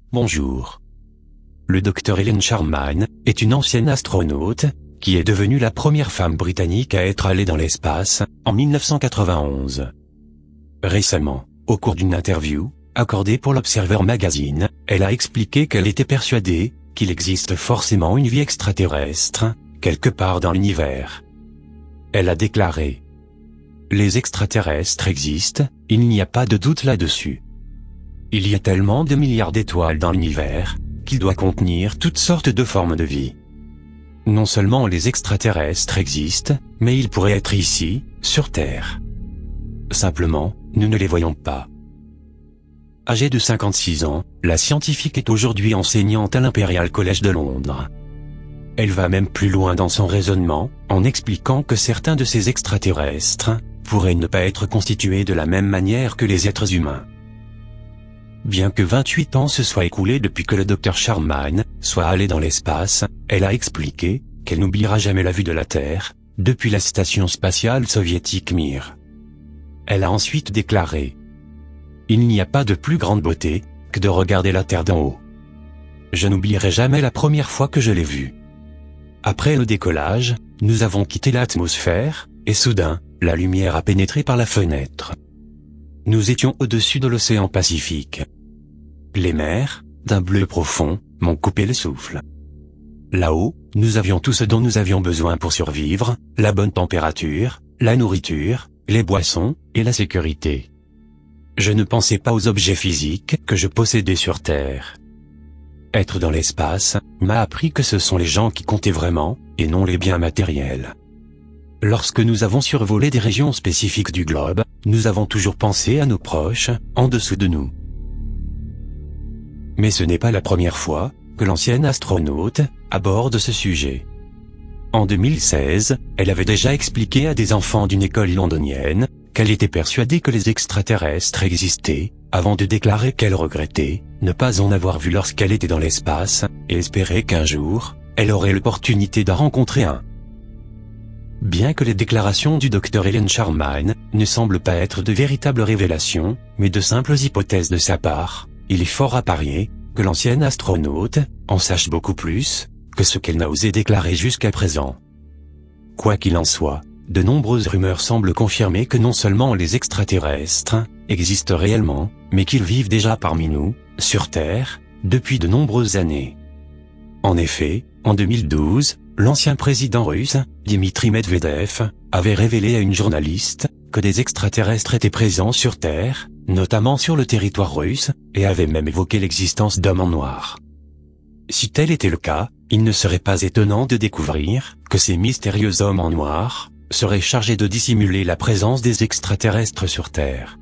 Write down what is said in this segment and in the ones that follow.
Bonjour. Le Dr Helen Sharman est une ancienne astronaute qui est devenue la première femme britannique à être allée dans l'espace en 1991. Récemment, au cours d'une interview accordée pour l'Observer Magazine, elle a expliqué qu'elle était persuadée qu'il existe forcément une vie extraterrestre quelque part dans l'univers. Elle a déclaré: les extraterrestres existent, il n'y a pas de doute là-dessus. Il y a tellement de milliards d'étoiles dans l'univers, qu'il doit contenir toutes sortes de formes de vie. Non seulement les extraterrestres existent, mais ils pourraient être ici, sur Terre. Simplement, nous ne les voyons pas. Âgée de 56 ans, la scientifique est aujourd'hui enseignante à l'Imperial College de Londres. Elle va même plus loin dans son raisonnement, en expliquant que certains de ces extraterrestres pourraient ne pas être constitués de la même manière que les êtres humains. Bien que 28 ans se soient écoulés depuis que le Dr Sharman soit allé dans l'espace, elle a expliqué qu'elle n'oubliera jamais la vue de la Terre, depuis la station spatiale soviétique Mir. Elle a ensuite déclaré: il n'y a pas de plus grande beauté que de regarder la Terre d'en haut. Je n'oublierai jamais la première fois que je l'ai vue. Après le décollage, nous avons quitté l'atmosphère, et soudain, la lumière a pénétré par la fenêtre. Nous étions au-dessus de l'océan Pacifique. Les mers, d'un bleu profond, m'ont coupé le souffle. Là-haut, nous avions tout ce dont nous avions besoin pour survivre, la bonne température, la nourriture, les boissons, et la sécurité. Je ne pensais pas aux objets physiques que je possédais sur Terre. Être dans l'espace m'a appris que ce sont les gens qui comptaient vraiment, et non les biens matériels. Lorsque nous avons survolé des régions spécifiques du globe, nous avons toujours pensé à nos proches, en dessous de nous. Mais ce n'est pas la première fois que l'ancienne astronaute aborde ce sujet. En 2016, elle avait déjà expliqué à des enfants d'une école londonienne qu'elle était persuadée que les extraterrestres existaient, avant de déclarer qu'elle regrettait ne pas en avoir vu lorsqu'elle était dans l'espace, et espérait qu'un jour, elle aurait l'opportunité d'en rencontrer un. Bien que les déclarations du Dr Helen Sharman ne semblent pas être de véritables révélations, mais de simples hypothèses de sa part, il est fort à parier que l'ancienne astronaute en sache beaucoup plus que ce qu'elle n'a osé déclarer jusqu'à présent. Quoi qu'il en soit, de nombreuses rumeurs semblent confirmer que non seulement les extraterrestres existent réellement, mais qu'ils vivent déjà parmi nous, sur Terre, depuis de nombreuses années. En effet, en 2012, l'ancien président russe, Dmitri Medvedev, avait révélé à une journaliste que des extraterrestres étaient présents sur Terre, notamment sur le territoire russe, et avait même évoqué l'existence d'hommes en noir. Si tel était le cas, il ne serait pas étonnant de découvrir que ces mystérieux hommes en noir seraient chargés de dissimuler la présence des extraterrestres sur Terre.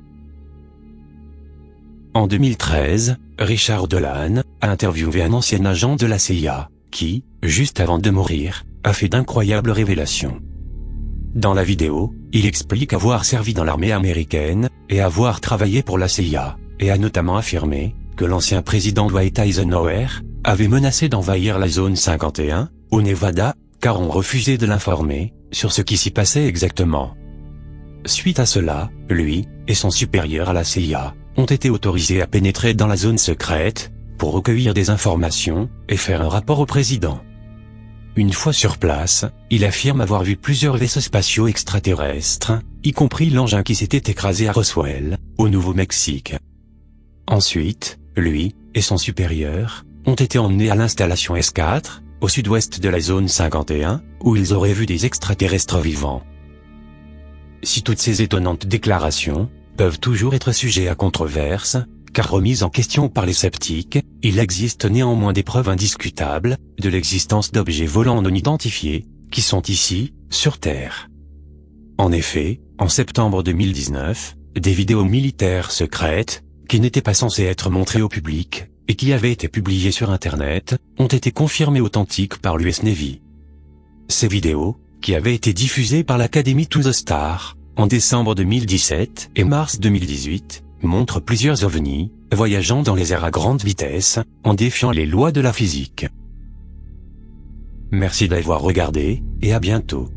En 2013, Richard Dolan a interviewé un ancien agent de la CIA, qui, juste avant de mourir, a fait d'incroyables révélations. Dans la vidéo, il explique avoir servi dans l'armée américaine, et avoir travaillé pour la CIA, et a notamment affirmé que l'ancien président Dwight Eisenhower avait menacé d'envahir la zone 51, au Nevada, car on refusait de l'informer sur ce qui s'y passait exactement. Suite à cela, lui, et son supérieur à la CIA, ont été autorisés à pénétrer dans la zone secrète, pour recueillir des informations, et faire un rapport au président. Une fois sur place, il affirme avoir vu plusieurs vaisseaux spatiaux extraterrestres, y compris l'engin qui s'était écrasé à Roswell, au Nouveau-Mexique. Ensuite, lui, et son supérieur, ont été emmenés à l'installation S4, au sud-ouest de la zone 51, où ils auraient vu des extraterrestres vivants. Si toutes ces étonnantes déclarations peuvent toujours être sujets à controverse, car remises en question par les sceptiques, il existe néanmoins des preuves indiscutables de l'existence d'objets volants non identifiés, qui sont ici, sur Terre. En effet, en septembre 2019, des vidéos militaires secrètes, qui n'étaient pas censées être montrées au public, et qui avaient été publiées sur Internet, ont été confirmées authentiques par l'US Navy. Ces vidéos, qui avaient été diffusées par l'Academy to the Star, en décembre 2017 et mars 2018, montrent plusieurs ovnis, voyageant dans les airs à grande vitesse, en défiant les lois de la physique. Merci d'avoir regardé, et à bientôt.